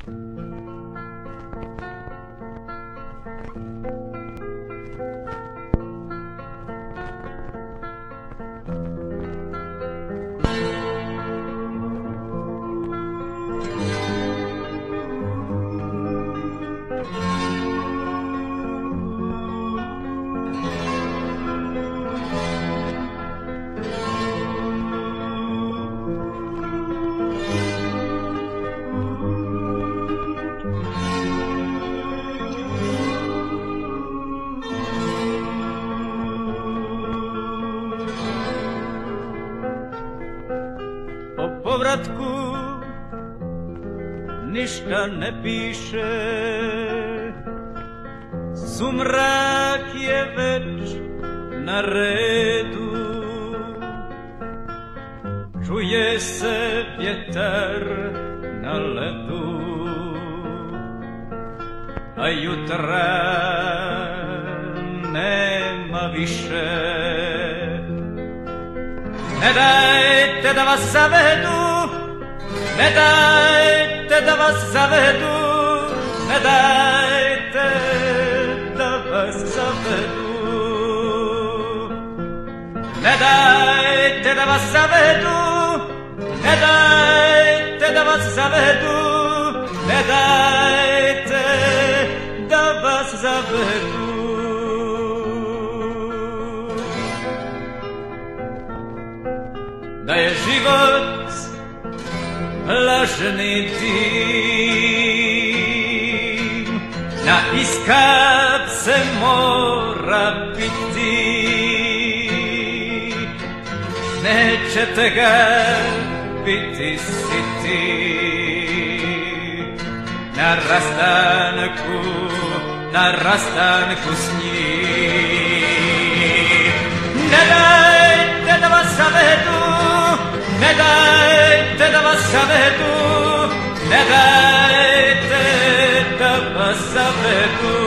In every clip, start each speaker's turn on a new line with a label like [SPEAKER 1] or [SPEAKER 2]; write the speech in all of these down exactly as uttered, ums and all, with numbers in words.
[SPEAKER 1] Povratku ništa ne piše, sumrak je već na redu, čuje se vjetar na ledu, a jutra nema više. Ne dajte da vas zavedu, ne dajte da vas zavedu, ne dajte da vas zavedu, ne dajte da vas zavedu, ne dajte da vas zavedu, ne dajte da vas zavedu. Da je život lažni dim, na iskap se mora piti, nećete ga biti siti. Na rastanku, na rastanku s njim. Ne dajte da vas zavedu, ne dajte da vas zavedu, ne dajte da vas zavedu,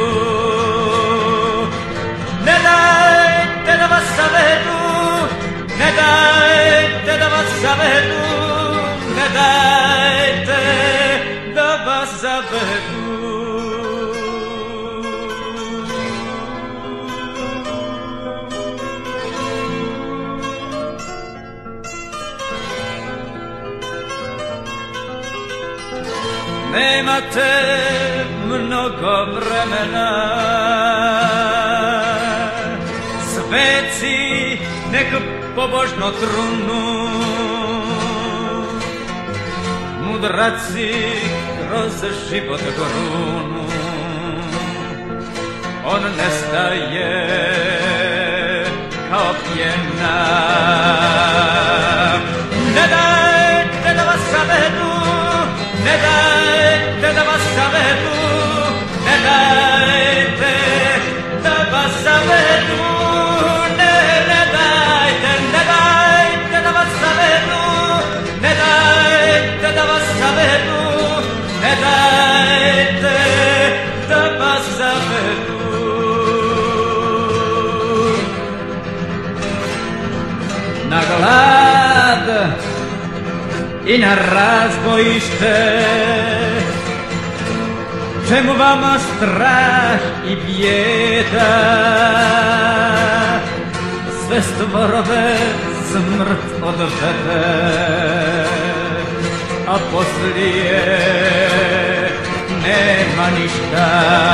[SPEAKER 1] ne dajte da vas zavedu, ne dajte da vas zavedu, ne dajte da vas zavedu. Nemate mnogo vremena, sveci nek pobožno trunu, mudraci kroz život grunu, on nestaje kao pjena. Ne dajte da vas zavedu, ne dajte da vas zavedu, ne dajte da vas zavedu, ne, ne dajte, ne dajte da vas zavedu, ne dajte da vas zavedu, ne dajte da vas zavedu. Na glad i na razbojište, čemu vama strah i bijeda? Sve stvorove smrt odvede, a poslije nema ništa.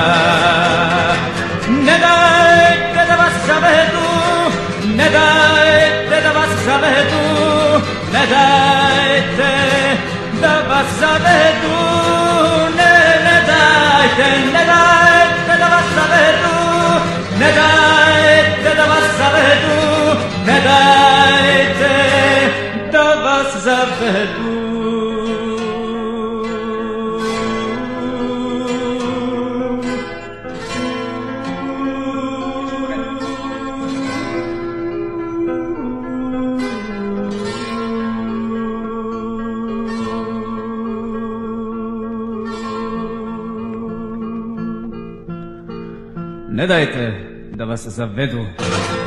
[SPEAKER 1] Ne dajte da vas zavedu, ne dajte da vas zavedu, ne dajte da vas zavedu, ne, ne dajte, ne dajte da vas zavedu, ne dajte da vas zavedu, ne dajte da vas zavedu. Ne dajte da vas zavedu.